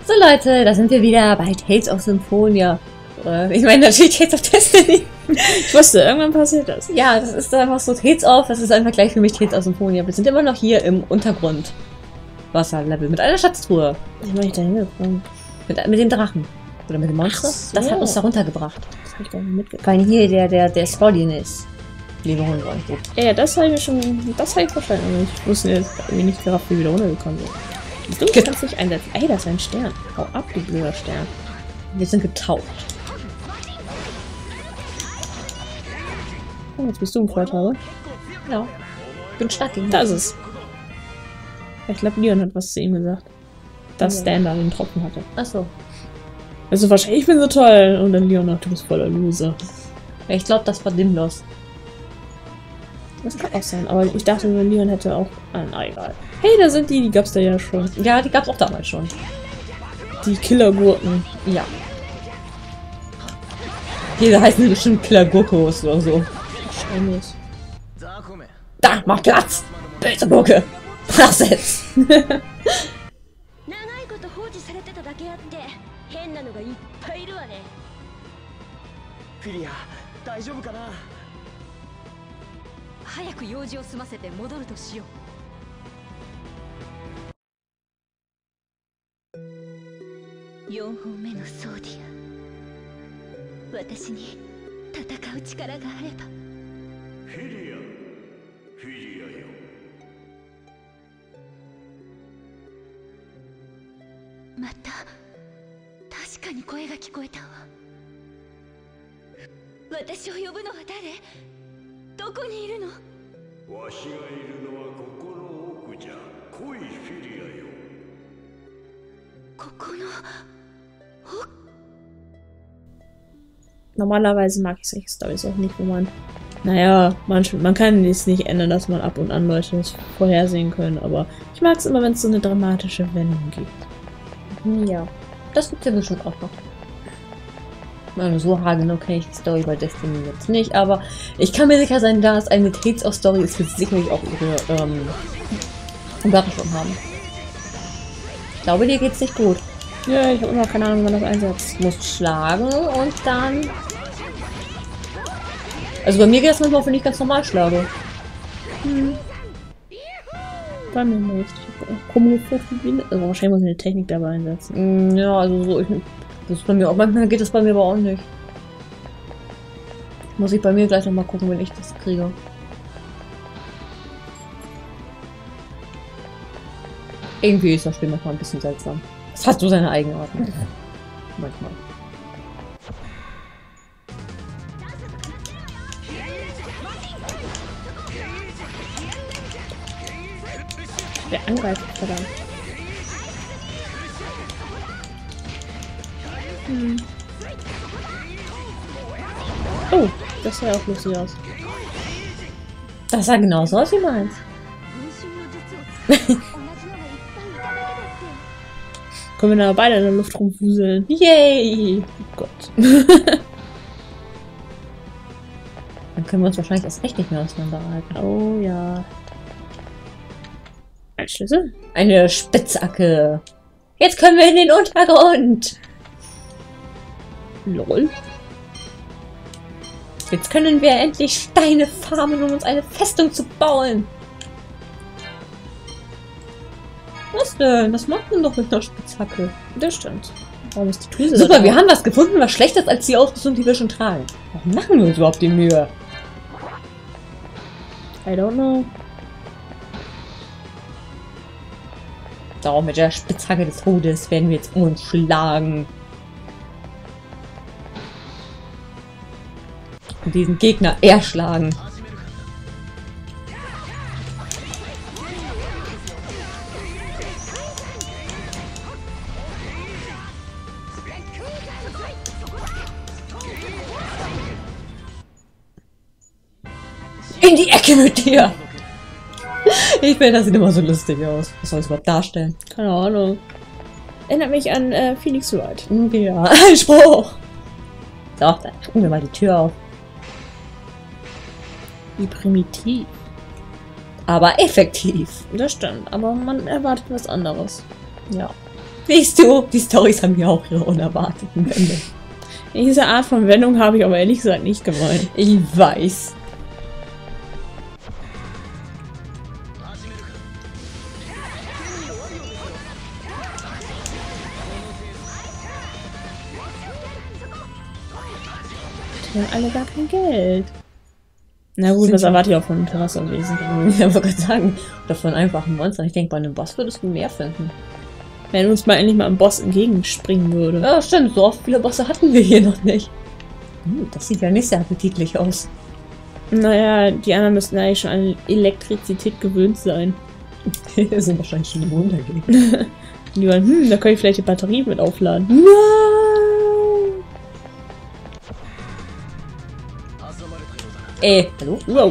So Leute, da sind wir wieder bei Tales of Symphonia. Ich meine natürlich Tales of Destiny. Ich wusste, irgendwann passiert das. Ja, das ist einfach so Tales of, das ist einfach gleich für mich Tales of Symphonia. Wir sind immer noch hier im Untergrund. Wasserlevel mit einer Schatztruhe. Wie bin ich da hingekommen? Mit dem Drachen. Oder mit dem Monster. So. Das hat uns da runtergebracht. Das habe ich gar nicht mitgekriegt. Weil hier der Scorpion ist. Liebe Hunde. Ja, das habe ich mir schon. Das habe ich wahrscheinlich nicht. Ich wusste jetzt irgendwie nicht gerafft, wie wir wieder runtergekommen sind. Du kannst dich einsetzen. Ey, das ist ein Stern. Hau ab, du blöder Stern. Wir sind getaucht. Oh, jetzt bist du im Vorteil. Ja. Bin stark gegen Da ist es. Ich glaube, Leon hat was zu ihm gesagt. Dass Ja. Stan da den Tropfen hatte. Achso. Also wahrscheinlich, ich bin so toll. Und dann Leon, ach, du bist voller Loser. Ja, ich glaube, das war Dimlos. Das kann auch sein. Aber ich dachte, Leon hätte auch... Ah, egal. Hey, da sind die gab's da ja schon. Ja, die gab's auch damals schon. Die Killergurken. Ja. Hier heißen die bestimmt Killergurkos oder so. Wahrscheinlich. Da, mach Platz! Böse Gurke! Was jetzt? 長いこと放置されてただけあって変なのがいっぱいいるわね。 フィリア、大丈夫かな。 早く用事を済ませて戻るとしよう。4本目のソーディア、私に戦う力があれば。 フィリア、フィリアよ。 また確かに声が聞こえたわ。私を呼ぶのは誰？どこにいるの？ わしがいるのはここの奥じゃ。来いフィリアよ。 ここの Normalerweise mag ich solche Storys auch nicht, wo man... Naja, man kann es nicht ändern, dass man ab und an Leute nicht vorhersehen können, aber ich mag es immer, wenn es so eine dramatische Wendung gibt. Ja. Das gibt's ja bestimmt auch noch. Also so haargenau kenne ich die Story bei Destiny jetzt nicht, aber ich kann mir sicher sein, da es eine Tales of Story ist, wird sicherlich auch ihre Überraschung haben. Ich glaube, dir geht's nicht gut. Ja, ich habe immer noch keine Ahnung, wann das einsetzt. Du musst schlagen und dann... Also bei mir geht es manchmal auch, wenn ich ganz normal schlage. Bei mir nicht. Ich habe komische Vorfliegen. Also wahrscheinlich muss ich eine Technik dabei einsetzen. Ja, also so, das ist bei mir auch. Manchmal geht das bei mir aber auch nicht. Muss ich bei mir gleich nochmal gucken, wenn ich das kriege. Irgendwie ist das Spiel manchmal ein bisschen seltsam. Es hat so seine Eigenarten. Manchmal. Der angreift, verdammt. Oh, das sah auch lustig aus. Das sah genauso aus wie meins. 分身の術を使って同じのがいっぱいいただけだって。 Können wir da beide in der Luft rumfuseln? Yay! Oh Gott. Dann können wir uns wahrscheinlich erst recht nicht mehr auseinanderhalten. Oh ja. Ein Schlüssel? Eine Spitzhacke. Jetzt können wir in den Untergrund. Lol. Jetzt können wir endlich Steine farmen, um uns eine Festung zu bauen. Was denn? Das macht man doch mit einer Spitzhacke. Das stimmt. Warum ist die Drüse Super, da wir haben was gefunden, was schlechter ist als die Ausrüstung, die wir schon tragen. Warum machen wir uns überhaupt die Mühe? I don't know. Darum mit der Spitzhacke des Todes werden wir jetzt uns schlagen. Und diesen Gegner erschlagen. In die Ecke mit dir! Ich finde, das sieht immer so lustig aus. Was soll es überhaupt darstellen? Keine Ahnung. Erinnert mich an Phoenix Wright. Ja, ein Spruch! So, dann gucken wir mal die Tür auf. Wie primitiv. Aber effektiv. Das stimmt, aber man erwartet was anderes. Ja. Siehst du, die Storys haben ja auch ihre unerwarteten Wendungen. Diese Art von Wendung habe ich aber ehrlich gesagt nicht gemeint. Ich weiß. Die haben alle gar kein Geld. Na gut, was erwarte ich auch von Terrassenwesen? Ich wollte gerade sagen, oder von einfachen Monstern. Ich denke, bei einem Boss würdest du mehr finden. Wenn uns mal endlich mal ein Boss entgegenspringen würde. Ja, stimmt. So oft viele Bosse hatten wir hier noch nicht. Das sieht ja nicht sehr appetitlich aus. Naja, die anderen müssten eigentlich schon an Elektrizität gewöhnt sein. Die sind wahrscheinlich schon im Untergehen. Die waren, da kann ich vielleicht die Batterie mit aufladen. Nein! Hallo? Wow.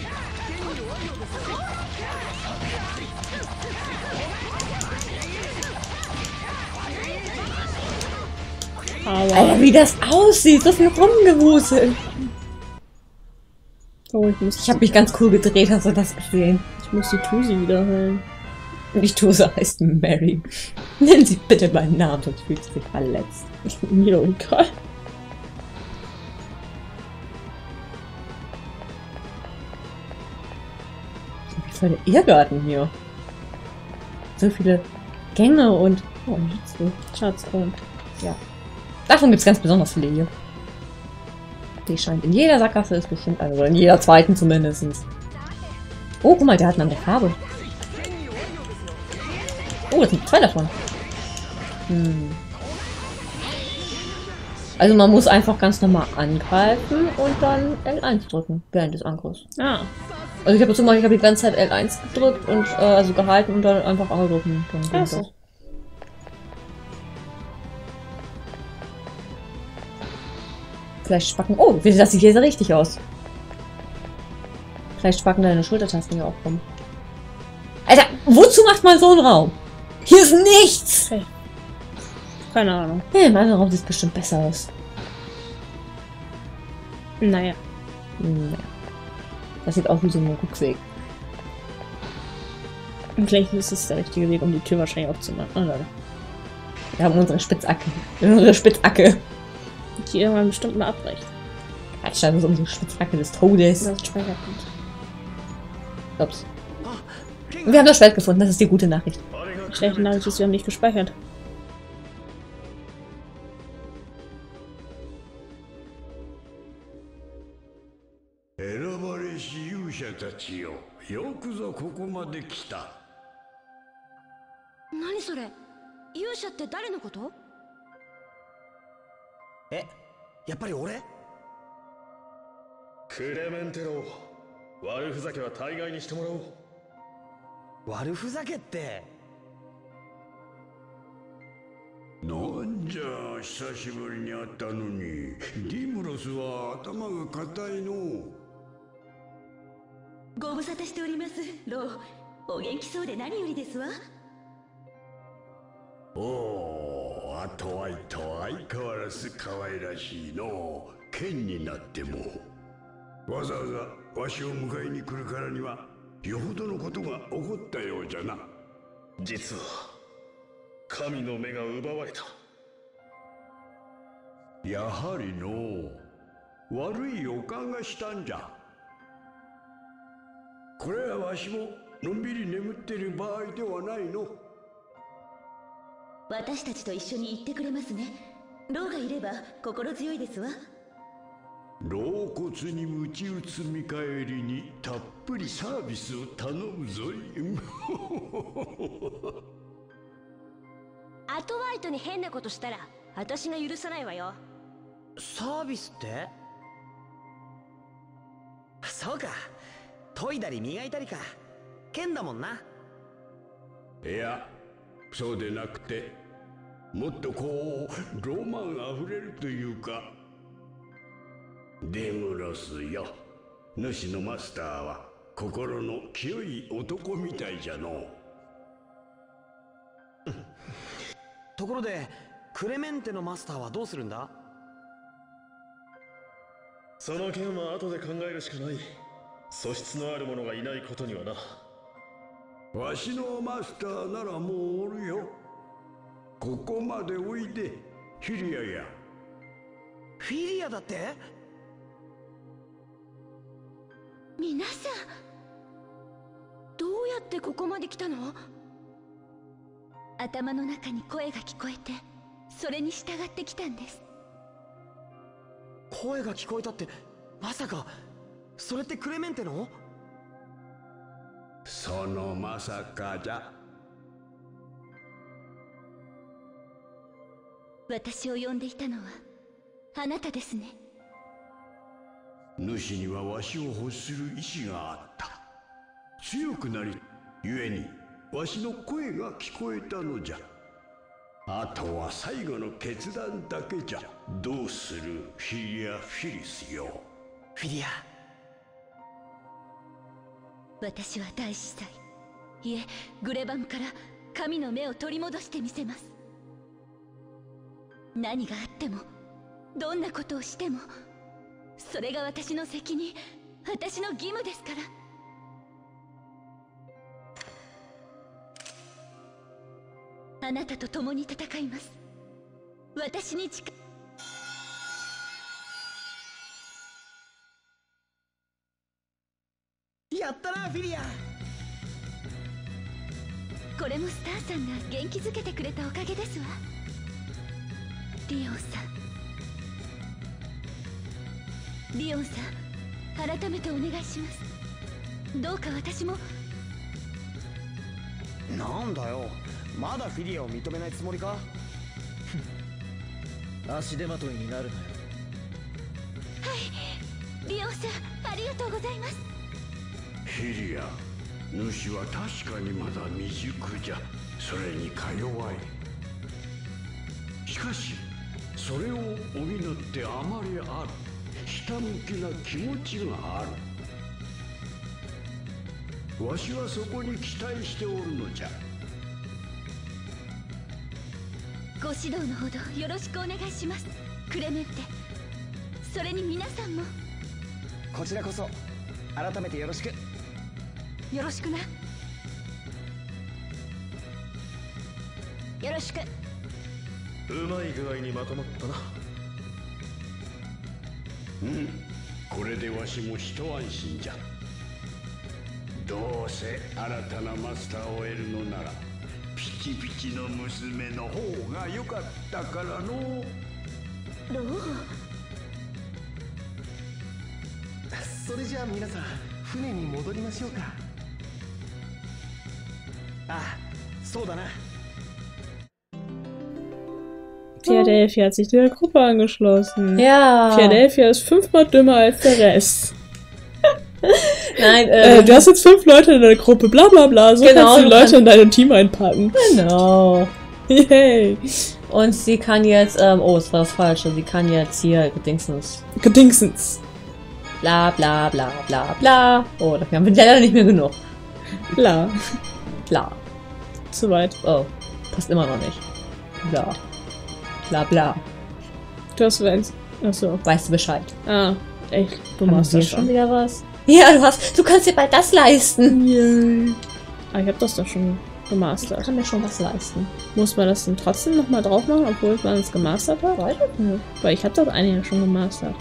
Aber Alter, wie das aussieht, so viel rumgewuselt. oh, Ich habe mich ganz cool gedreht, hast du das gesehen? Ich muss die Tusi wieder heilen. Die Tuse heißt Mary. Nennen Sie bitte meinen Namen, sonst fühlt sie sich verletzt. Mir doch egal. Wie voll der Irrgarten hier. So viele Gänge und... Oh, Schatzkron. ja. Davon gibt es ganz besonders viele hier. Die scheint in jeder Sackgasse ist bestimmt eine, oder in jeder zweiten zumindest. Oh, guck mal, der hat eine andere Farbe. Oh, das sind zwei davon. Also man muss einfach ganz normal angreifen und dann L1 drücken während des Angriffs. Ah. Also ich habe zum Beispiel die ganze Zeit L1 gedrückt und also gehalten und dann einfach angedrücken. Dann ging das. Fleischspacken. Oh, das sieht hier sehr richtig aus. Fleischspacken deine Schultertasten hier auch rum. Alter, wozu macht man so einen Raum? Hier ist nichts! Okay. Keine Ahnung. Hey, im anderen Raum sieht es bestimmt besser aus. Naja. Naja. Das sieht aus wie so ein Rückweg. Und vielleicht ist es der richtige Weg, um die Tür wahrscheinlich aufzumachen. Oh, nein. Wir haben unsere Spitzhacke. Unsere Spitzhacke. Die irgendwann bestimmt mal abbricht. Scheinbar ist unsere Spitzhacke des Todes. Das Speicherpunkt. Ups. Wir haben das Schwert gefunden, das ist die gute Nachricht. Schlechte Nachricht ist, wir haben nicht gespeichert. 選ばれし勇者たちよ、よくぞここまで来た。 何それ、勇者って誰のこと？ え、やっぱり俺？ クレメンテロー、悪ふざけは大概にしてもらおう。 悪ふざけって。 なんじゃ久しぶりに会ったのに、ディムロスは頭が固いの。 ご無沙汰しております、ロー。お元気そうで何よりですわ。 おお、あとはいと相変わらず可愛らしいの。剣になってもわざわざわしを迎えに来るからにはよほどのことが起こったようじゃな。 実は神の目が奪われた。 やはりの悪い予感がしたんじゃ。これはわしものんびり眠っている場合ではないの。 私たちと一緒に行ってくれますね。ローがいれば心強いですわ。 老骨に鞭打つ見返りにたっぷりサービスを頼むぞい。 アトワイトに変なことしたら私が許さないわよ。 サービスって？そうか、研いだり磨いたりか。剣だもんな。 いや、そうでなくてもっとこうロマンあふれるというか。デムロスよ、主のマスターは心の清い男みたいじゃの。 ところでクレメンテのマスターはどうするんだ？ その件は後で考えるしかない。素質のある者がいないことにはな。 わしのマスターならもうおるよ。 ここまでおいで、フィリアや。 フィリアだって？ 皆さん、どうやってここまで来たの？頭の中に声が聞こえて、それに従ってきたんです。 声が聞こえたって、まさかそれってクレメンテの？ そのまさかじゃ。 私を呼んでいたのはあなたですね。 主にはわしを欲する意志があった。強くなりゆえにわしの声が聞こえたのじゃ。あとは最後の決断だけじゃ。どうするフィリア・フィリスよ。 フィリア、 私は大司祭、いえグレバンから神の目を取り戻してみせます。何があっても、どんなことをしても、それが私の責任、私の義務ですから。あなたと共に戦います。私にやったなフィリア。 これもスターさんが元気づけてくれたおかげですわ。リオンさん、リオンさん、改めてお願いします。どうか私も。 なんだよ、まだフィリアを認めないつもりか？ 足手まといになるなよ。 はい、リオンさん、ありがとうございます。 フィリア、主は確かにまだ未熟じゃ。それにか弱い。しかしそれを補ってあまりあるひたむきな気持ちがある。わしはそこに期待しておるのじゃ。 ご指導のほどよろしくお願いします、クレメンテ。それに皆さんも。 こちらこそ改めてよろしく。 よろしくな。よろしく。 うまい具合にまとまったな。 うん、これでわしも一安心じゃ。どうせ新たなマスターを得るのならピチピチの娘の方が良かったからの。 ロー、 それじゃあ皆さん、船に戻りましょうか。 ああ、そうだな。 Philadelphia hat sich der Gruppe angeschlossen. Ja. Philadelphia ist 5-mal dümmer als der Rest. Nein, du hast jetzt 5 Leute in der Gruppe, bla bla bla. So genau, kannst du die Leute in dein Team einpacken. Genau. Yay. Und sie kann jetzt, oh, es war das Falsche. Sie kann jetzt hier Gedingsens. Bla bla bla bla bla. Oh, dafür haben wir leider nicht mehr genug. Bla. Bla. Zu weit. Oh, passt immer noch nicht. Bla. Bla bla. Du hast eins. Achso. Weißt du Bescheid? Ah, echt. Du machst das schon wieder was. Ja, du kannst dir bald das leisten. Yeah. Ah, ich hab das doch schon gemastert. Ich kann mir schon was leisten. Muss man das dann trotzdem nochmal drauf machen, obwohl man es gemastert hat? Weiß ich nicht. Weil ich hab doch einige schon gemastert.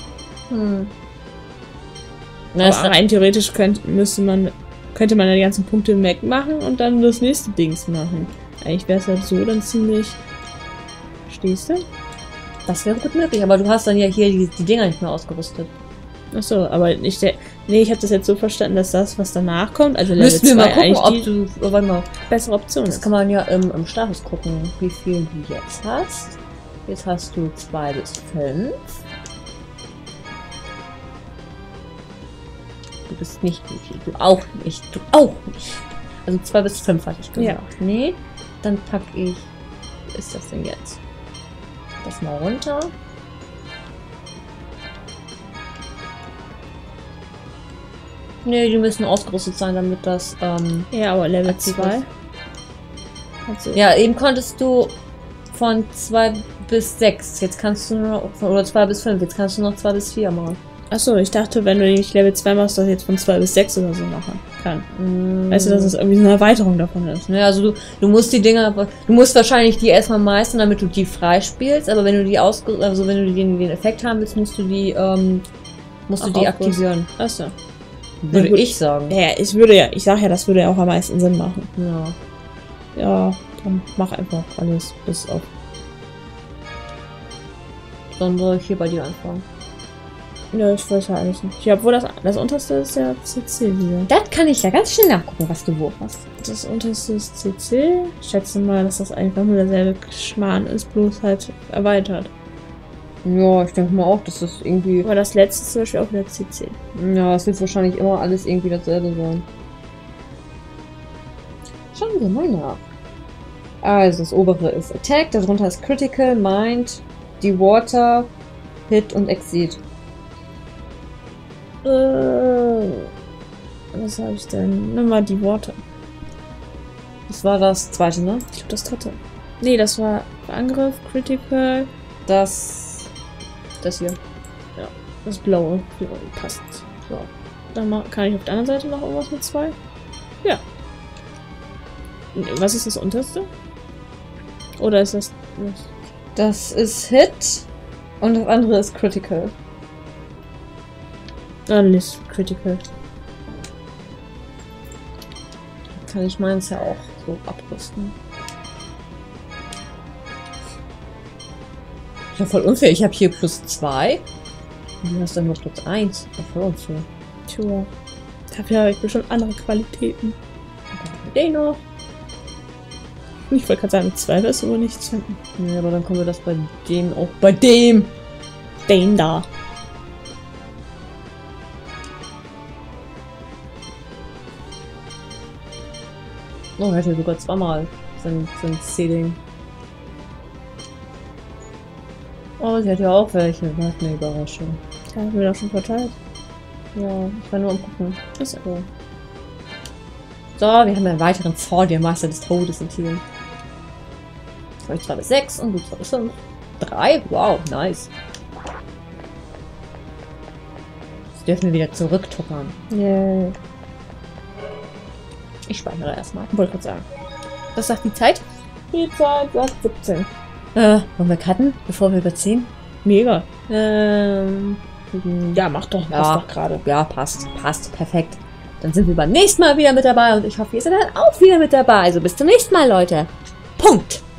Na, aber rein theoretisch könnte man ja die ganzen Punkte wegmachen und dann das nächste Dings machen. Eigentlich wäre es halt so dann ziemlich... Stehst du? Das wäre gut möglich, aber du hast dann ja hier die Dinger nicht mehr ausgerüstet. Achso, aber nicht der... Nee, ich habe das jetzt so verstanden, dass das, was danach kommt, also Level Müssen wir 2 mal gucken, ob eigentlich du... Oh, warte mal. bessere Option Das ist. kann man ja im Status gucken, wie viel du jetzt hast. Jetzt hast du 2 bis 5. Du bist nicht wie viel. Du auch nicht. Du auch nicht. Also 2 bis 5 hatte ich gesagt. Ja. Nee, dann pack ich... Wie ist das denn jetzt? Das mal runter. Nee, die müssen ausgerüstet sein, damit das, Ja, aber Level 2. Also, ja, eben konntest du von 2 bis 6. Jetzt kannst du nur noch, oder 2 bis 5. Jetzt kannst du noch 2 bis 4 machen. achso, ich dachte, wenn du nicht Level 2 machst, doch jetzt von 2 bis 6 oder so machen. kann. Weißt du, dass es irgendwie so eine Erweiterung davon ist. Ja, also du musst die Dinger, du musst wahrscheinlich die erstmal meistern, damit du die freispielst, aber wenn du die also wenn du den Effekt haben willst, musst du die aktivieren. Achso. Würde ich sagen. Ja, ich sag ja, das würde ja auch am meisten Sinn machen. Ja. Ja, dann mach einfach alles bis auf. Dann soll ich hier bei dir anfangen. Ja, ich weiß ja alles nicht. Ja, obwohl das unterste ist ja CC wieder. Das kann ich ja ganz schnell nachgucken, was du wo hast. Das unterste ist CC. Ich schätze mal, dass das einfach nur derselbe Schmarrn ist, bloß halt erweitert. Ja, ich denke mal auch, dass das irgendwie... Aber das letzte ist zum Beispiel auch wieder CC. Ja, es wird wahrscheinlich immer alles irgendwie dasselbe sein. Schauen wir mal nach. Also, das obere ist Attack, darunter ist Critical, Mind, die Water, Hit und Exceed. Was habe ich denn? Nimm mal die Worte. Das war das zweite, ne? Ich glaube das dritte. Nee, das war Angriff, Critical. Das hier. Ja, das blaue. Ja, passt. So. Dann kann ich auf der anderen Seite noch irgendwas mit 2? Ja. Was ist das unterste? Oder ist das... Das ist Hit und das andere ist Critical. Dann ist Critical. Kann ich meins ja auch so abrüsten. Ja, voll unfair. Ich habe hier +2. Und du hast dann nur +1. Ja, voll unfair. Tja. Dafür habe ich bestimmt andere Qualitäten. Den noch. Ich wollte gerade sagen, mit 2 wirst du wohl nichts finden. Ja, aber dann kommen wir das bei dem auch. Bei dem! Den da. Oh, er hat ja sogar zweimal sein C-Ding. Oh, sie hat ja auch welche. Was eine Überraschung. Ja, haben wir doch schon verteilt. Ja, ich war nur am gucken. Ist so. So, wir haben einen weiteren vor dir, Meister des Todes in Team. Ich 2 bis 6 und du 2 bis 5. 3? Wow, nice. Jetzt dürfen wir wieder zurücktuckern. Yeah. Ich speichere erstmal. Wollte gerade sagen. Was sagt die Zeit? Die Zeit sagt 17. Wollen wir cutten, bevor wir überziehen? Mega. Ja, mach doch. Ja, passt doch gerade. Ja, passt. Passt. Perfekt. Dann sind wir beim nächsten Mal wieder mit dabei und ich hoffe, ihr seid dann auch wieder mit dabei. Also bis zum nächsten Mal, Leute. Punkt.